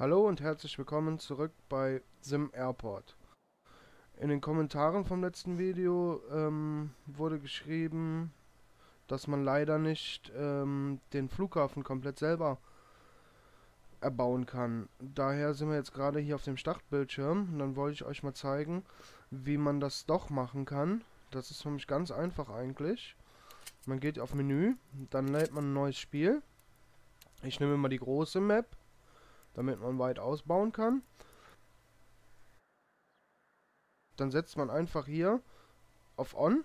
Hallo und herzlich willkommen zurück bei Sim Airport. In den Kommentaren vom letzten Video wurde geschrieben, dass man leider nicht den Flughafen komplett selber erbauen kann. Daher sind wir jetzt gerade hier auf dem Startbildschirm und dann wollte ich euch mal zeigen, wie man das doch machen kann. Das ist für mich ganz einfach eigentlich. Man geht auf Menü, dann lädt man ein neues Spiel. Ich nehme immer die große Map, damit man weit ausbauen kann. Dann setzt man einfach hier auf On.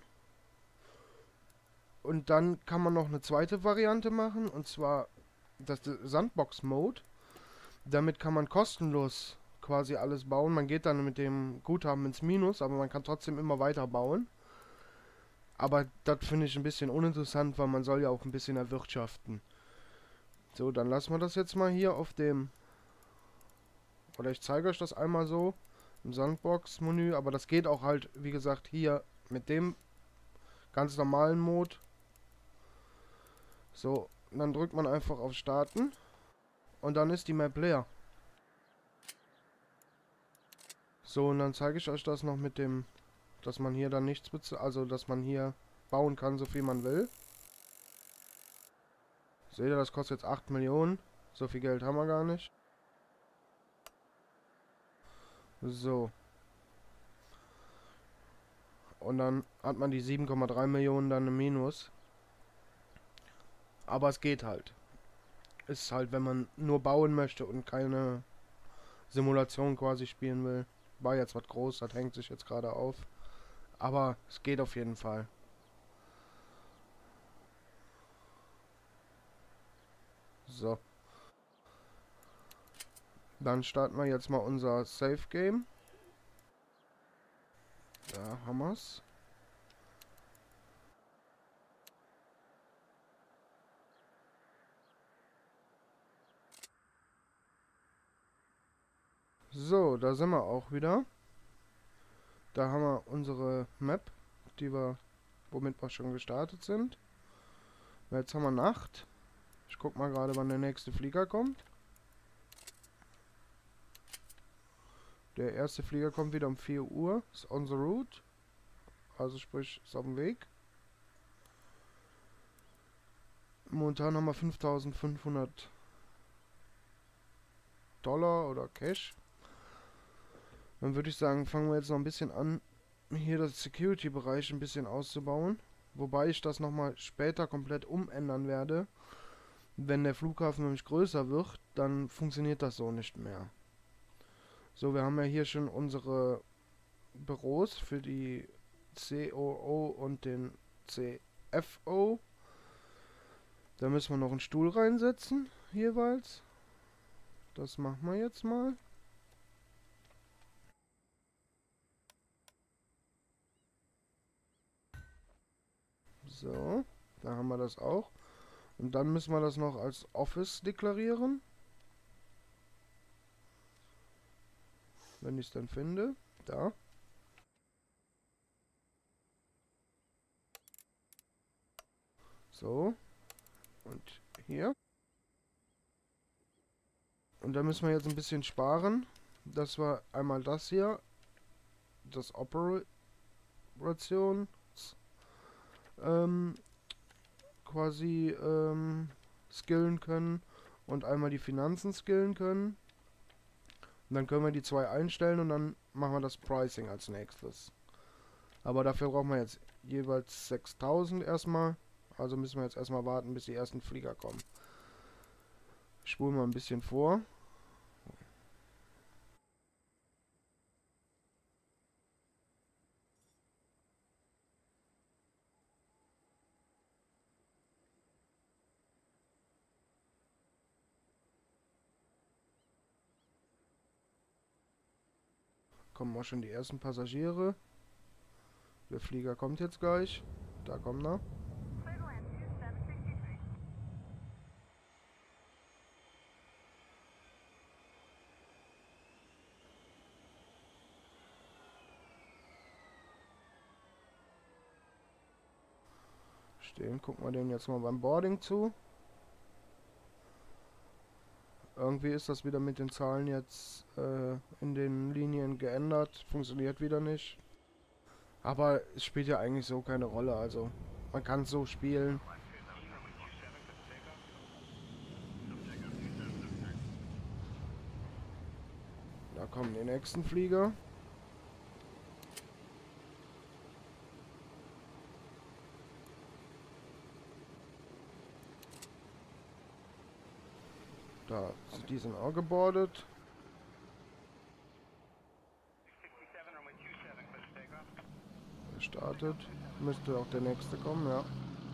Und dann kann man noch eine zweite Variante machen, und zwar das Sandbox-Mode. Damit kann man kostenlos quasi alles bauen. Man geht dann mit dem Guthaben ins Minus, aber man kann trotzdem immer weiter bauen. Aber das finde ich ein bisschen uninteressant, weil man soll ja auch ein bisschen erwirtschaften. So, dann lassen wir das jetzt mal hier auf dem... Oder ich zeige euch das einmal so im Sandbox-Menü. Aber das geht auch halt, wie gesagt, hier mit dem ganz normalen Mode. So, dann drückt man einfach auf Starten. Und dann ist die Map leer. So, und dann zeige ich euch das noch mit dem, dass man hier dann nichts bezahlt, also dass man hier bauen kann, so viel man will. Seht ihr, das kostet jetzt 8 Millionen. So viel Geld haben wir gar nicht. So. Und dann hat man die 7,3 Millionen dann im Minus. Aber es geht halt. Ist halt, wenn man nur bauen möchte und keine Simulation quasi spielen will. War jetzt was groß, das hängt sich jetzt gerade auf. Aber es geht auf jeden Fall. So. Dann starten wir jetzt mal unser Safe Game. Da haben wir's. So, da sind wir auch wieder. Da haben wir unsere Map, womit wir schon gestartet sind. Jetzt haben wir Nacht. Ich guck mal gerade, wann der nächste Flieger kommt. Der erste Flieger kommt wieder um 4 Uhr. Ist on the route. Also sprich, ist auf dem Weg. Momentan haben wir 5.500 Dollar oder Cash. Dann würde ich sagen, fangen wir jetzt noch ein bisschen an, hier das Security-Bereich ein bisschen auszubauen. Wobei ich das nochmal später komplett umändern werde. Wenn der Flughafen nämlich größer wird, dann funktioniert das so nicht mehr. So, wir haben ja hier schon unsere Büros für die COO und den CFO. Da müssen wir noch einen Stuhl reinsetzen, jeweils. Das machen wir jetzt mal. So, da haben wir das auch. Und dann müssen wir das noch als Office deklarieren. Wenn ich es dann finde. Da. So. Und hier. Und da müssen wir jetzt ein bisschen sparen. Das war einmal das hier. Das Operation. Ähm, quasi skillen können. Und einmal die Finanzen skillen können. Und dann können wir die zwei einstellen und dann machen wir das Pricing als nächstes. Aber dafür brauchen wir jetzt jeweils 6.000 erstmal. Also müssen wir jetzt erstmal warten, bis die ersten Flieger kommen. Ich spule mal ein bisschen vor. Kommen auch schon die ersten Passagiere. Der Flieger kommt jetzt gleich. Da kommt er. Stehen, gucken wir den jetzt mal beim Boarding zu. Irgendwie ist das wieder mit den Zahlen jetzt in den Linien geändert. Funktioniert wieder nicht. Aber es spielt ja eigentlich so keine Rolle. Also man kann es so spielen. Da kommen die nächsten Flieger. Da, die sind auch gebordet. Gestartet. Müsste auch der nächste kommen, ja.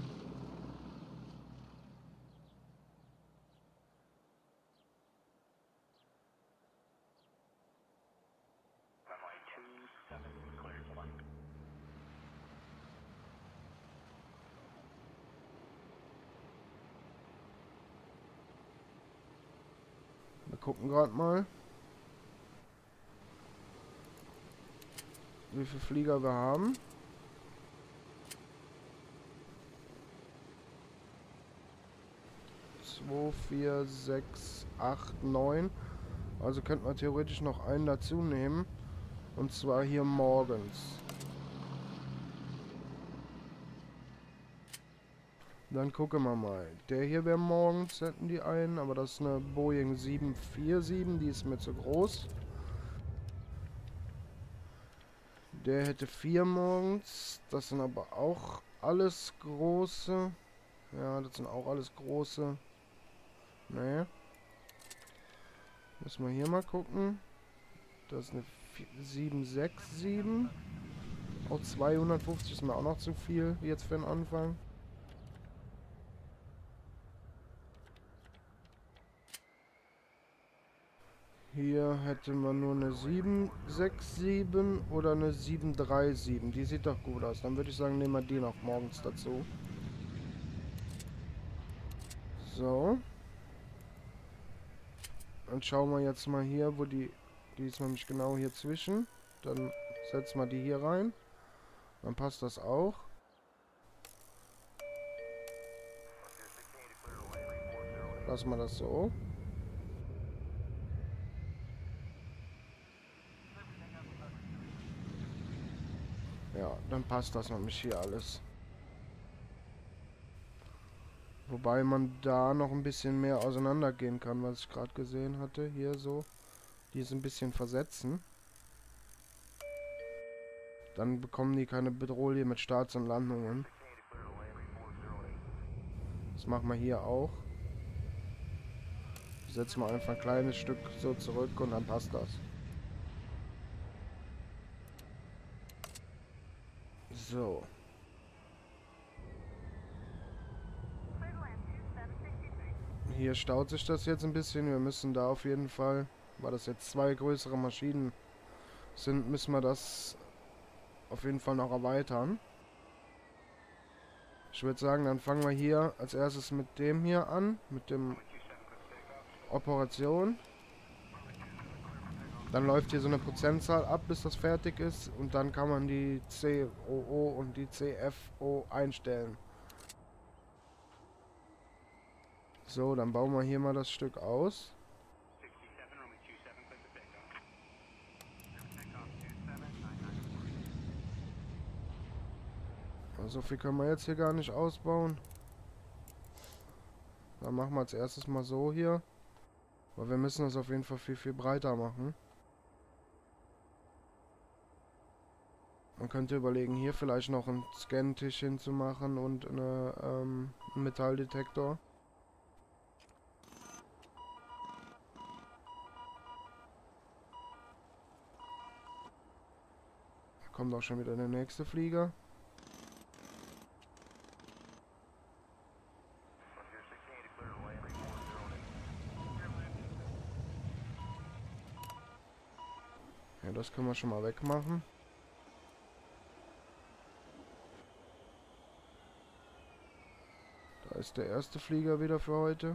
Wir gucken gerade mal, wie viele Flieger wir haben. 2, 4, 6, 8, 9. Also könnte man theoretisch noch einen dazu nehmen. Und zwar hier morgens. Dann gucken wir mal. Der hier wäre morgens, hätten die einen. Aber das ist eine Boeing 747. Die ist mir zu groß. Der hätte 4 morgens. Das sind aber auch alles große. Ja, das sind auch alles große. Nee. Müssen wir hier mal gucken. Das ist eine 767. Auch 250 ist mir auch noch zu viel jetzt für den Anfang. Hier hätte man nur eine 767 oder eine 737. Die sieht doch gut aus. Dann würde ich sagen, nehmen wir die noch morgens dazu. So. Dann schauen wir jetzt mal hier, wo die ist nämlich genau hier zwischen. Dann setzen wir die hier rein. Dann passt das auch. Lassen wir das so. Ja, dann passt das nämlich hier alles. Wobei man da noch ein bisschen mehr auseinandergehen kann, was ich gerade gesehen hatte. Hier so. Die ist ein bisschen versetzen. Dann bekommen die keine Bedrohung mit Starts und Landungen. Das machen wir hier auch. Setzen wir einfach ein kleines Stück so zurück und dann passt das. So. Hier staut sich das jetzt ein bisschen. Wir müssen da auf jeden Fall, weil das jetzt 2 größere Maschinen sind, müssen wir das auf jeden Fall noch erweitern. Ich würde sagen, dann fangen wir hier als erstes mit dem hier an, mit dem Operation. Dann läuft hier so eine Prozentzahl ab, bis das fertig ist. Und dann kann man die COO und die CFO einstellen. So, dann bauen wir hier mal das Stück aus. So viel können wir jetzt hier gar nicht ausbauen. Dann machen wir als erstes mal so hier. Weil wir müssen das auf jeden Fall viel, viel breiter machen. Man könnte überlegen, hier vielleicht noch einen Scan-Tisch hinzumachen und einen Metalldetektor. Da kommt auch schon wieder der nächste Flieger. Ja, das können wir schon mal wegmachen. Da ist der erste Flieger wieder für heute.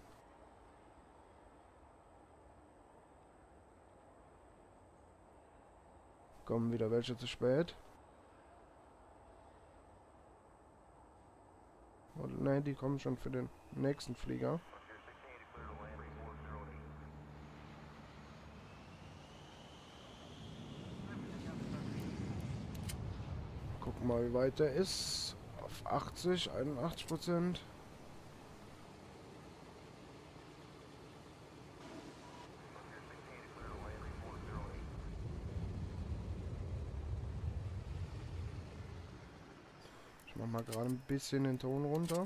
Kommen wieder welche zu spät. Oder, nein, die kommen schon für den nächsten Flieger. Gucken mal, wie weit der ist. Auf 80, 81%. Ich mach mal gerade ein bisschen den Ton runter.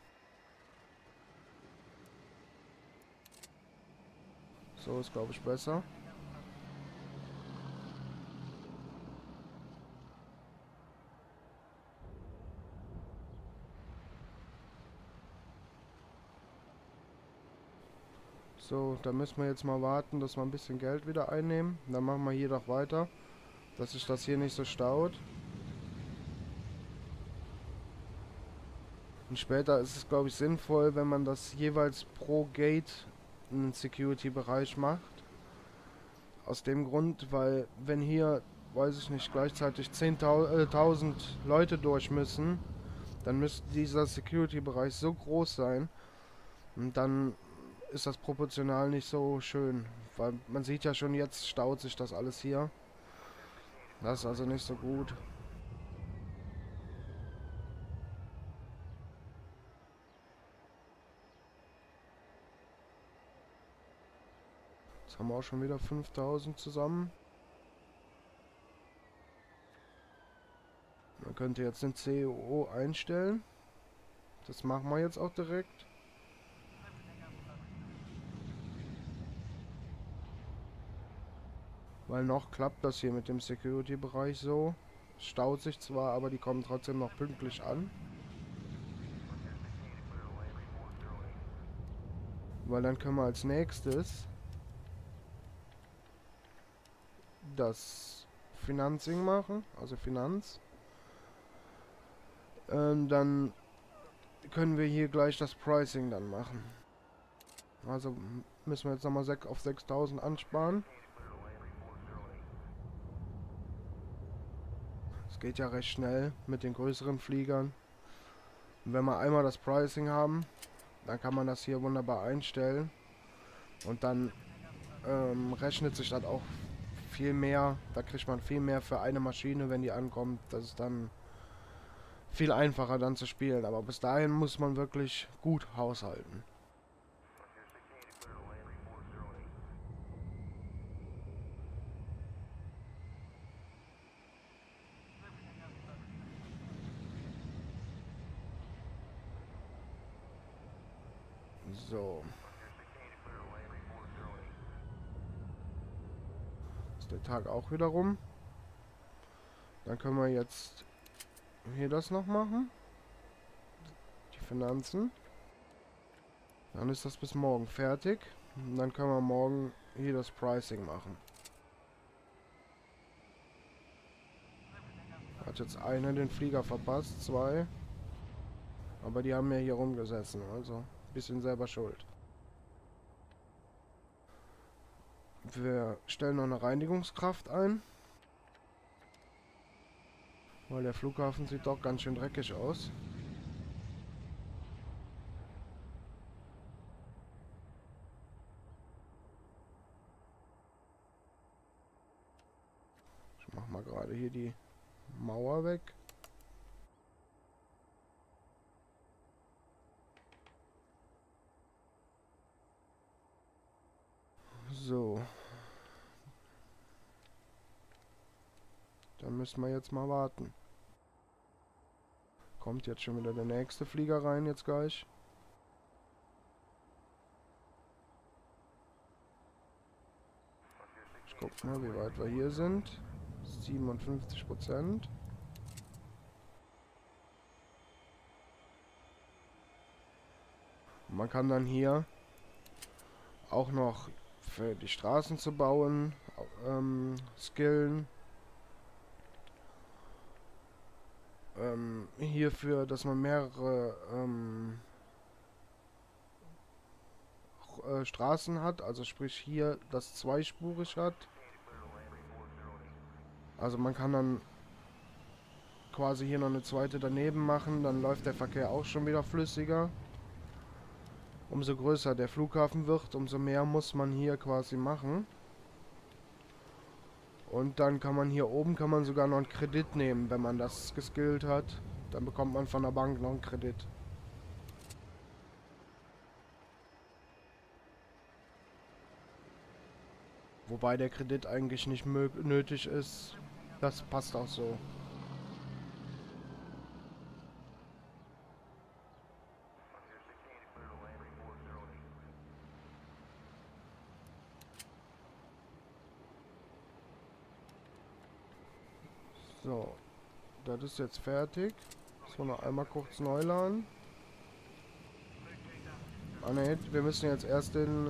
So ist, glaube ich, besser. So, da müssen wir jetzt mal warten, dass wir ein bisschen Geld wieder einnehmen. Dann machen wir hier doch weiter, dass sich das hier nicht so staut. Und später ist es, glaube ich, sinnvoll, wenn man das jeweils pro Gate einen Security-Bereich macht. Aus dem Grund, weil wenn hier, weiß ich nicht, gleichzeitig 10.000 Leute durch müssen, dann müsste dieser Security-Bereich so groß sein. Und dann ist das proportional nicht so schön. Weil man sieht ja schon, jetzt staut sich das alles hier. Das ist also nicht so gut. Jetzt haben wir auch schon wieder 5.000 zusammen. Man könnte jetzt den COO einstellen. Das machen wir jetzt auch direkt. Weil noch klappt das hier mit dem Security-Bereich so. Es staut sich zwar, aber die kommen trotzdem noch pünktlich an. Weil dann können wir als nächstes das Financing machen, also Finanz. Dann können wir hier gleich das Pricing dann machen. Also müssen wir jetzt nochmal auf 6.000 ansparen. Es geht ja recht schnell mit den größeren Fliegern. Und wenn wir einmal das Pricing haben, dann kann man das hier wunderbar einstellen. Und dann rechnet sich das auch viel mehr. Da kriegt man viel mehr für eine Maschine, wenn die ankommt. Das ist dann viel einfacher dann zu spielen. Aber bis dahin muss man wirklich gut haushalten. So. Ist der Tag auch wieder rum. Dann können wir jetzt hier das noch machen. Die Finanzen. Dann ist das bis morgen fertig. Und dann können wir morgen hier das Pricing machen. Hat jetzt einer den Flieger verpasst, 2. Aber die haben ja hier rumgesessen, also ein bisschen selber schuld. Wir stellen noch eine Reinigungskraft ein. Weil der Flughafen sieht doch ganz schön dreckig aus. Ich mach mal gerade hier die Mauer weg. So. Dann müssen wir jetzt mal warten. Kommt jetzt schon wieder der nächste Flieger rein, jetzt gleich. Ich guck mal, wie weit wir hier sind. 57%. Man kann dann hier auch noch für die Straßen zu bauen, skillen. Hierfür, dass man mehrere Straßen hat, also sprich hier das zweispurig hat. Also man kann dann quasi hier noch eine zweite daneben machen, dann läuft der Verkehr auch schon wieder flüssiger. Umso größer der Flughafen wird, umso mehr muss man hier quasi machen. Und dann kann man hier oben kann man sogar noch einen Kredit nehmen, wenn man das geskillt hat. Dann bekommt man von der Bank noch einen Kredit. Wobei der Kredit eigentlich nicht nötig ist. Das passt auch so. So, das ist jetzt fertig. So, noch einmal kurz neu laden. Ah ne, wir müssen jetzt erst den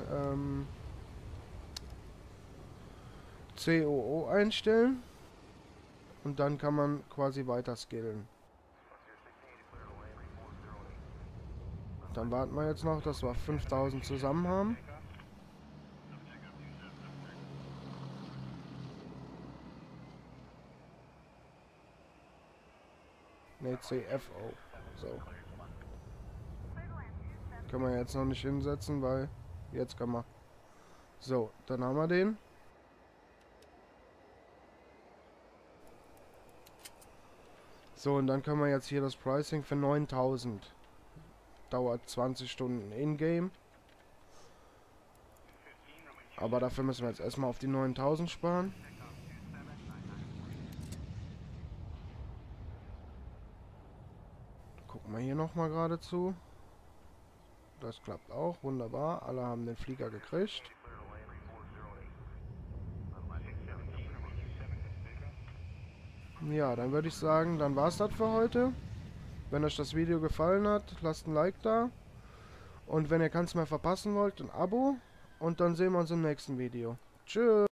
COO einstellen. Und dann kann man quasi weiter skillen. Dann warten wir jetzt noch, dass wir 5000 zusammen haben. Ne, CFO. So. Können wir jetzt noch nicht hinsetzen, weil jetzt kann man. So, dann haben wir den. So, und dann können wir jetzt hier das Pricing für 9000. Dauert 20 Stunden in-game. Aber dafür müssen wir jetzt erstmal auf die 9000 sparen. Gucken wir hier nochmal gerade zu. Das klappt auch, wunderbar. Alle haben den Flieger gekriegt. Ja, dann würde ich sagen, dann war es das für heute. Wenn euch das Video gefallen hat, lasst ein Like da. Und wenn ihr keins mehr verpassen wollt, ein Abo. Und dann sehen wir uns im nächsten Video. Tschüss.